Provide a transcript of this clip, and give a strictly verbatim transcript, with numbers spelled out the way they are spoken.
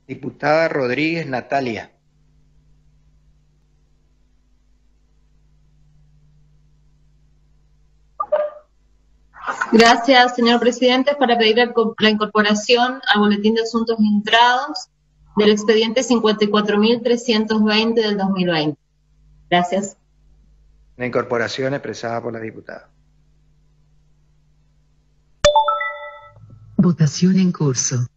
Diputada Rodríguez Natalia. Gracias, señor presidente. Para pedir la incorporación al boletín de asuntos entrados del expediente cincuenta y cuatro mil trescientos veinte del dos mil veinte. Gracias. La incorporación expresada por la diputada. Votación en curso.